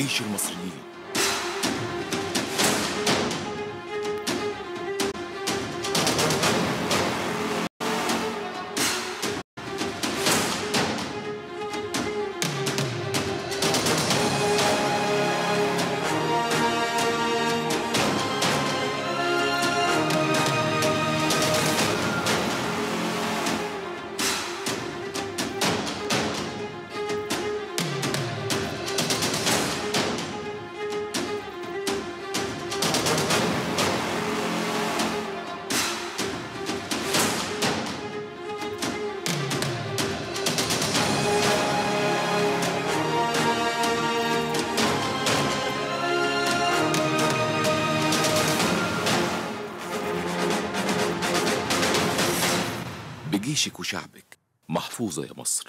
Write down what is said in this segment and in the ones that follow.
جيش المصريين. بجيشك وشعبك محفوظة يا مصر.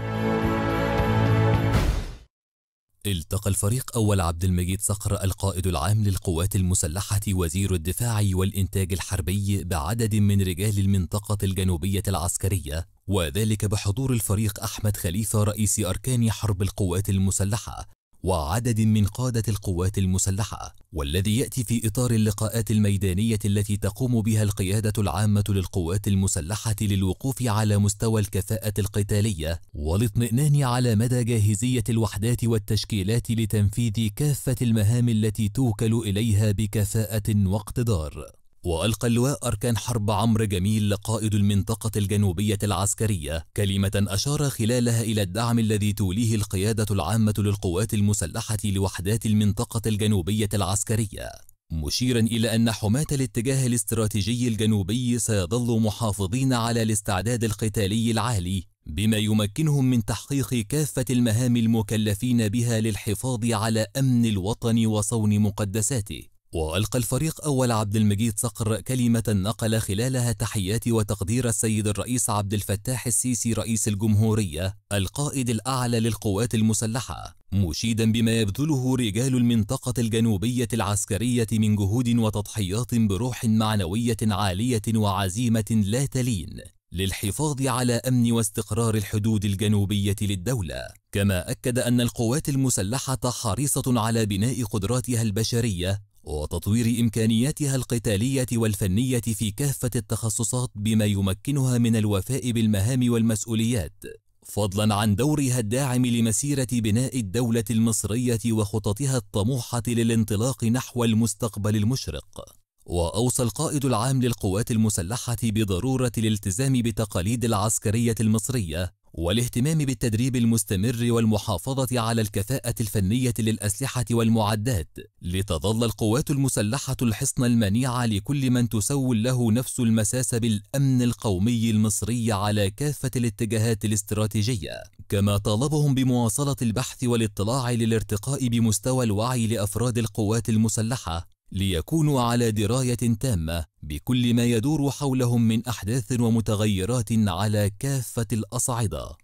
التقى الفريق أول عبد المجيد صقر القائد العام للقوات المسلحة وزير الدفاع والإنتاج الحربي بعدد من رجال المنطقة الجنوبية العسكرية، وذلك بحضور الفريق أحمد خليفة رئيس أركان حرب القوات المسلحة وعدد من قادة القوات المسلحة، والذي يأتي في إطار اللقاءات الميدانية التي تقوم بها القيادة العامة للقوات المسلحة للوقوف على مستوى الكفاءة القتالية والاطمئنان على مدى جاهزية الوحدات والتشكيلات لتنفيذ كافة المهام التي توكل إليها بكفاءة واقتدار. وألقى اللواء أركان حرب عمرو جميل قائد المنطقة الجنوبية العسكرية كلمة أشار خلالها إلى الدعم الذي توليه القيادة العامة للقوات المسلحة لوحدات المنطقة الجنوبية العسكرية، مشيرا إلى أن حماة الاتجاه الاستراتيجي الجنوبي سيظلوا محافظين على الاستعداد القتالي العالي بما يمكنهم من تحقيق كافة المهام المكلفين بها للحفاظ على أمن الوطن وصون مقدساته. وألقى الفريق أول عبد المجيد صقر كلمة نقل خلالها تحيات وتقدير السيد الرئيس عبد الفتاح السيسي رئيس الجمهورية القائد الأعلى للقوات المسلحة، مشيدا بما يبذله رجال المنطقة الجنوبية العسكرية من جهود وتضحيات بروح معنوية عالية وعزيمة لا تلين للحفاظ على أمن واستقرار الحدود الجنوبية للدولة. كما أكد أن القوات المسلحة حريصة على بناء قدراتها البشرية وتطوير إمكانياتها القتالية والفنية في كافة التخصصات بما يمكنها من الوفاء بالمهام والمسؤوليات، فضلا عن دورها الداعم لمسيرة بناء الدولة المصرية وخططها الطموحة للانطلاق نحو المستقبل المشرق. وأوصى القائد العام للقوات المسلحة بضرورة الالتزام بتقاليد العسكرية المصرية والاهتمام بالتدريب المستمر والمحافظة على الكفاءة الفنية للأسلحة والمعدات لتظل القوات المسلحة الحصن المنيع لكل من تسول له نفس المساس بالأمن القومي المصري على كافة الاتجاهات الاستراتيجية. كما طالبهم بمواصلة البحث والاطلاع للارتقاء بمستوى الوعي لأفراد القوات المسلحة ليكونوا على دراية تامة بكل ما يدور حولهم من أحداث ومتغيرات على كافة الأصعدة.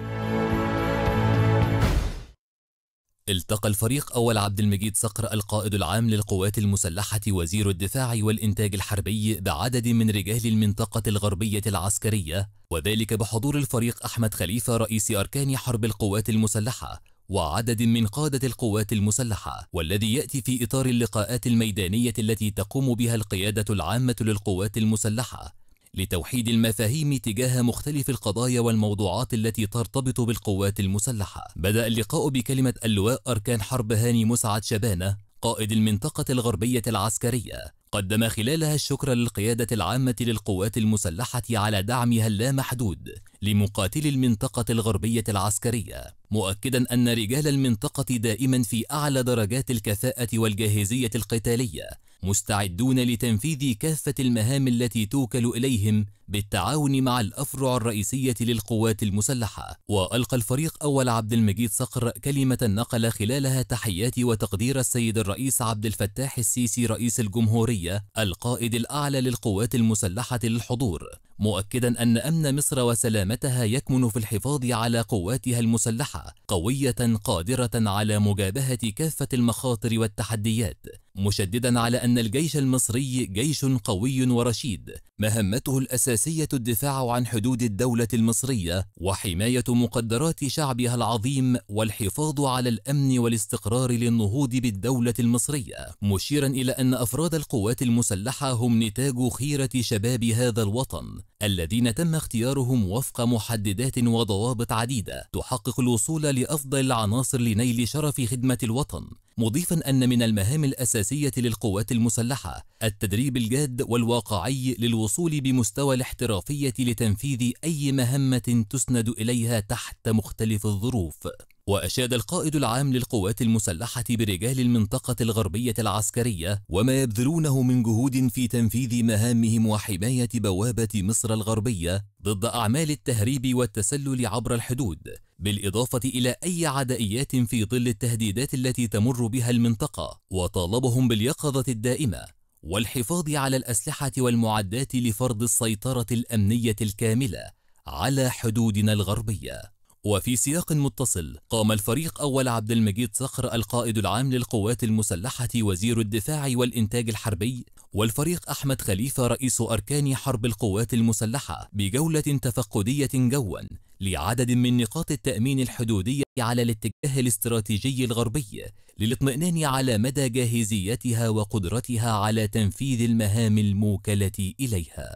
التقى الفريق أول عبد المجيد صقر القائد العام للقوات المسلحة وزير الدفاع والإنتاج الحربي بعدد من رجال المنطقة الغربية العسكرية، وذلك بحضور الفريق أحمد خليفة رئيس أركان حرب القوات المسلحة وعدد من قادة القوات المسلحة، والذي يأتي في إطار اللقاءات الميدانية التي تقوم بها القيادة العامة للقوات المسلحة لتوحيد المفاهيم تجاه مختلف القضايا والموضوعات التي ترتبط بالقوات المسلحة. بدأ اللقاء بكلمة اللواء أركان حرب هاني مسعد شبانة قائد المنطقة الغربية العسكرية، قدم خلالها الشكر للقيادة العامة للقوات المسلحة على دعمها اللامحدود لمقاتلي المنطقة الغربية العسكرية، مؤكدا أن رجال المنطقة دائما في أعلى درجات الكفاءة والجاهزية القتالية مستعدون لتنفيذ كافة المهام التي توكل إليهم بالتعاون مع الأفرع الرئيسية للقوات المسلحة. وألقى الفريق أول عبد المجيد صقر كلمة نقل خلالها تحيات وتقدير السيد الرئيس عبد الفتاح السيسي رئيس الجمهورية القائد الأعلى للقوات المسلحة للحضور، مؤكدا أن أمن مصر وسلامتها يكمن في الحفاظ على قواتها المسلحة قوية قادرة على مجابهة كافة المخاطر والتحديات، مشددا على أن الجيش المصري جيش قوي ورشيد، مهمته الأساسية الدفاع عن حدود الدولة المصرية وحماية مقدرات شعبها العظيم والحفاظ على الأمن والاستقرار للنهوض بالدولة المصرية، مشيرا إلى أن أفراد القوات المسلحة هم نتاج خيرة شباب هذا الوطن الذين تم اختيارهم وفق محددات وضوابط عديدة تحقق الوصول لأفضل العناصر لنيل شرف خدمة الوطن، مضيفا أن من المهام الأساسية للقوات المسلحة التدريب الجاد والواقعي للوصول بمستوى الاحترافية لتنفيذ أي مهمة تسند إليها تحت مختلف الظروف. وأشاد القائد العام للقوات المسلحة برجال المنطقة الغربية العسكرية وما يبذلونه من جهود في تنفيذ مهامهم وحماية بوابة مصر الغربية ضد أعمال التهريب والتسلل عبر الحدود، بالإضافة إلى أي عدائيات في ظل التهديدات التي تمر بها المنطقة، وطالبهم باليقظة الدائمة والحفاظ على الأسلحة والمعدات لفرض السيطرة الأمنية الكاملة على حدودنا الغربية. وفي سياق متصل قام الفريق أول عبد المجيد صقر القائد العام للقوات المسلحة وزير الدفاع والإنتاج الحربي والفريق أحمد خليفة رئيس أركان حرب القوات المسلحة بجولة تفقدية جوا لعدد من نقاط التأمين الحدودي على الاتجاه الاستراتيجي الغربي للاطمئنان على مدى جاهزيتها وقدرتها على تنفيذ المهام الموكلة إليها.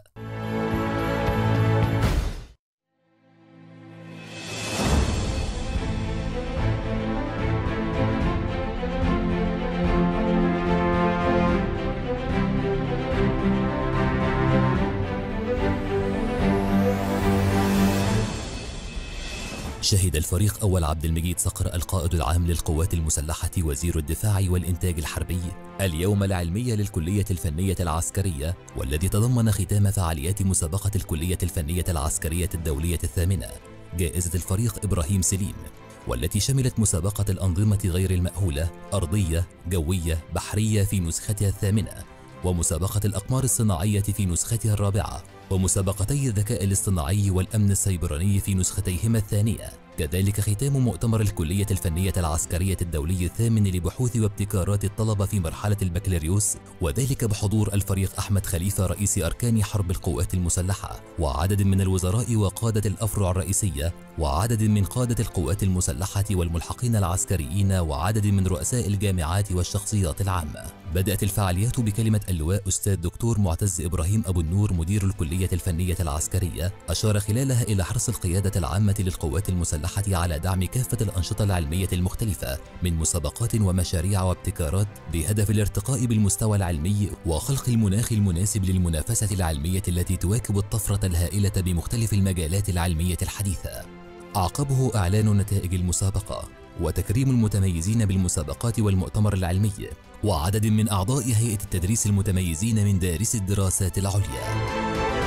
شهد الفريق أول عبد المجيد صقر القائد العام للقوات المسلحة وزير الدفاع والإنتاج الحربي اليوم العلمي للكلية الفنية العسكرية، والذي تضمن ختام فعاليات مسابقة الكلية الفنية العسكرية الدولية الثامنة جائزة الفريق إبراهيم سليم، والتي شملت مسابقة الأنظمة غير المأهولة أرضية جوية بحرية في نسختها الثامنة، ومسابقة الأقمار الصناعية في نسختها الرابعة، ومسابقتي الذكاء الاصطناعي والأمن السيبراني في نسختيهما الثانية. كذلك ختام مؤتمر الكلية الفنية العسكرية الدولي الثامن لبحوث وابتكارات الطلبة في مرحلة البكالوريوس، وذلك بحضور الفريق أحمد خليفة رئيس أركان حرب القوات المسلحة وعدد من الوزراء وقادة الأفرع الرئيسية وعدد من قادة القوات المسلحة والملحقين العسكريين وعدد من رؤساء الجامعات والشخصيات العامة. بدأت الفعاليات بكلمة اللواء أستاذ دكتور معتز إبراهيم أبو النور مدير الكلية الفنية العسكرية، أشار خلالها إلى حرص القيادة العامة للقوات المسلحة على دعم كافة الأنشطة العلمية المختلفة من مسابقات ومشاريع وابتكارات بهدف الارتقاء بالمستوى العلمي وخلق المناخ المناسب للمنافسة العلمية التي تواكب الطفرة الهائلة بمختلف المجالات العلمية الحديثة. أعقبه إعلان نتائج المسابقة وتكريم المتميزين بالمسابقات والمؤتمر العلمي وعدد من أعضاء هيئة التدريس المتميزين من دارس الدراسات العليا.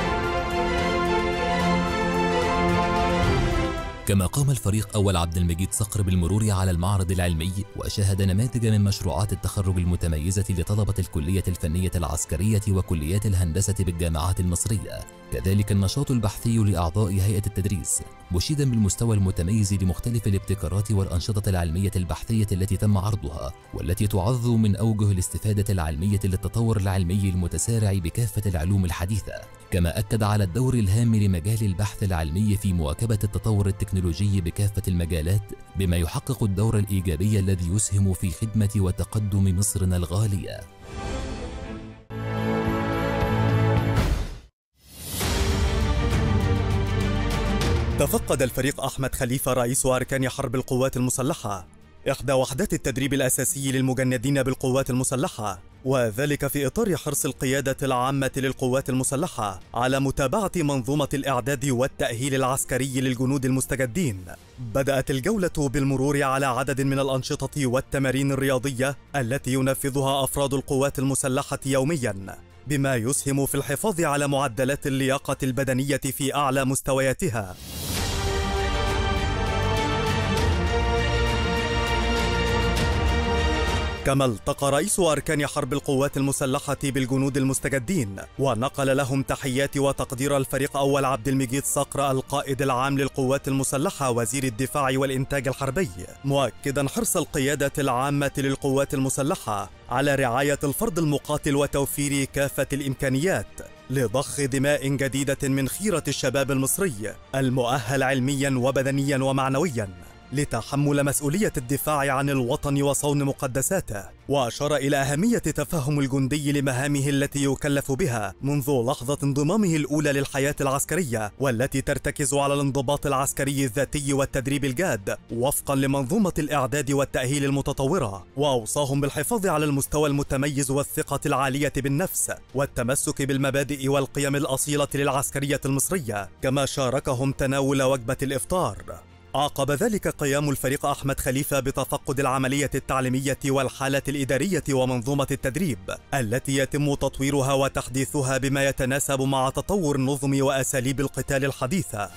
كما قام الفريق أول عبد المجيد صقر بالمرور على المعرض العلمي وشاهد نماذج من مشروعات التخرج المتميزة لطلبة الكلية الفنية العسكرية وكليات الهندسة بالجامعات المصرية، كذلك النشاط البحثي لأعضاء هيئة التدريس مشيدا بالمستوى المتميز لمختلف الابتكارات والأنشطة العلمية البحثية التي تم عرضها والتي تعظ من أوجه الاستفادة العلمية للتطور العلمي المتسارع بكافة العلوم الحديثة. كما أكد على الدور الهام لمجال البحث العلمي في مواكبة التطور التكنولوجي بكافة المجالات بما يحقق الدور الإيجابي الذي يسهم في خدمة وتقدم مصرنا الغالية. تفقد الفريق أحمد خليفة رئيس أركان حرب القوات المسلحة إحدى وحدات التدريب الأساسي للمجندين بالقوات المسلحة، وذلك في إطار حرص القيادة العامة للقوات المسلحة على متابعة منظومة الإعداد والتأهيل العسكري للجنود المستجدين. بدأت الجولة بالمرور على عدد من الأنشطة والتمارين الرياضية التي ينفذها أفراد القوات المسلحة يومياً، بما يسهم في الحفاظ على معدلات اللياقة البدنية في أعلى مستوياتها. كما التقى رئيس أركان حرب القوات المسلحة بالجنود المستجدين ونقل لهم تحيات وتقدير الفريق أول عبد المجيد صقر القائد العام للقوات المسلحة وزير الدفاع والإنتاج الحربي، مؤكدا حرص القيادة العامة للقوات المسلحة على رعاية الفرد المقاتل وتوفير كافة الإمكانيات لضخ دماء جديدة من خيرة الشباب المصري المؤهل علميا وبدنيا ومعنويا لتحمل مسؤولية الدفاع عن الوطن وصون مقدساته، وأشار إلى أهمية تفهم الجندي لمهامه التي يكلف بها منذ لحظة انضمامه الأولى للحياة العسكرية، والتي ترتكز على الانضباط العسكري الذاتي والتدريب الجاد وفقا لمنظومة الإعداد والتأهيل المتطورة. وأوصاهم بالحفاظ على المستوى المتميز والثقة العالية بالنفس والتمسك بالمبادئ والقيم الأصيلة للعسكرية المصرية، كما شاركهم تناول وجبة الإفطار. عقب ذلك قيام الفريق أحمد خليفة بتفقد العملية التعليمية والحالة الإدارية ومنظومة التدريب التي يتم تطويرها وتحديثها بما يتناسب مع تطور النظم وأساليب القتال الحديثة.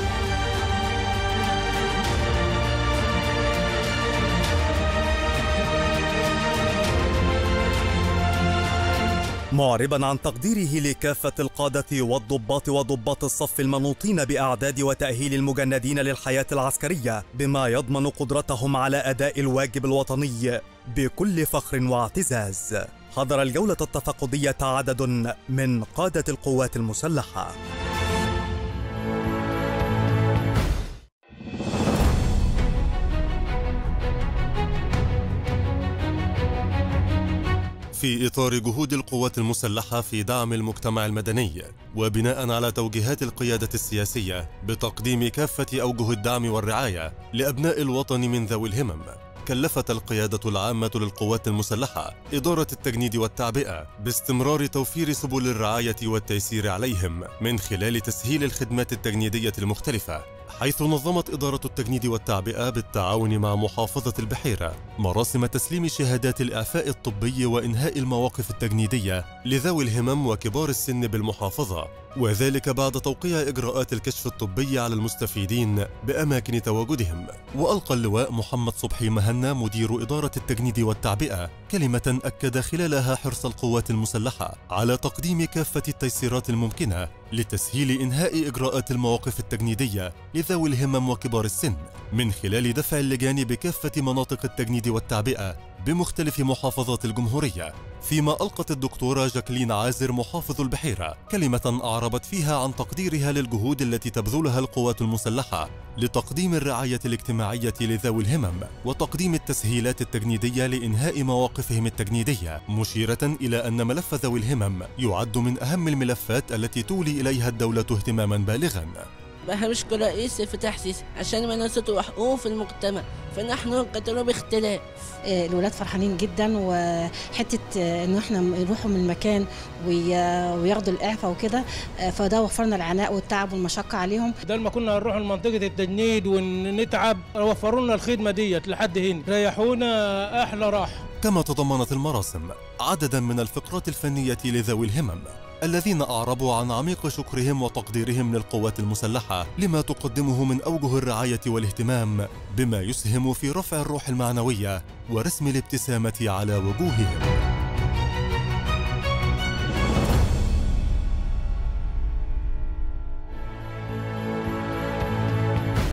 معربا عن تقديره لكافة القادة والضباط وضباط الصف المنوطين بإعداد وتأهيل المجندين للحياة العسكرية بما يضمن قدرتهم على أداء الواجب الوطني بكل فخر واعتزاز. حضر الجولة التفقدية عدد من قادة القوات المسلحة. في إطار جهود القوات المسلحة في دعم المجتمع المدني وبناء على توجيهات القيادة السياسية بتقديم كافة أوجه الدعم والرعاية لأبناء الوطن من ذوي الهمم، كلفت القيادة العامة للقوات المسلحة إدارة التجنيد والتعبئة باستمرار توفير سبل الرعاية والتيسير عليهم من خلال تسهيل الخدمات التجنيدية المختلفة، حيث نظمت إدارة التجنيد والتعبئة بالتعاون مع محافظة البحيرة مراسم تسليم شهادات الإعفاء الطبي وإنهاء المواقف التجنيدية لذوي الهمم وكبار السن بالمحافظة، وذلك بعد توقيع إجراءات الكشف الطبي على المستفيدين بأماكن تواجدهم. وألقى اللواء محمد صبحي مهنا مدير إدارة التجنيد والتعبئة كلمة أكد خلالها حرص القوات المسلحة على تقديم كافة التيسيرات الممكنة لتسهيل إنهاء إجراءات المواقف التجنيدية لذوي الهمم وكبار السن من خلال دفع اللجان بكافة مناطق التجنيد والتعبئة بمختلف محافظات الجمهورية. فيما ألقت الدكتورة جاكلين عازر محافظ البحيرة كلمة أعربت فيها عن تقديرها للجهود التي تبذلها القوات المسلحة لتقديم الرعاية الاجتماعية لذوي الهمم وتقديم التسهيلات التجنيدية لإنهاء مواقفهم التجنيدية، مشيرة إلى أن ملف ذوي الهمم يعد من أهم الملفات التي تولي إليها الدولة اهتماما بالغا. بحبش رئيس في تحسيس عشان مناصة وحقوق في المجتمع، فنحن نقتل باختلاف. الولاد فرحانين جدا، وحته انه احنا نروحوا من المكان وياخدوا الاعفاء وكده، فده وفرنا العناء والتعب والمشقه عليهم. بدل ما كنا نروح لمنطقه التجنيد ونتعب، وفروا لنا الخدمه ديت لحد هنا، ريحونا احلى راحه. كما تضمنت المراسم عددا من الفقرات الفنيه لذوي الهمم الذين أعربوا عن عميق شكرهم وتقديرهم للقوات المسلحة لما تقدمه من أوجه الرعاية والاهتمام بما يسهم في رفع الروح المعنوية ورسم الابتسامة على وجوههم.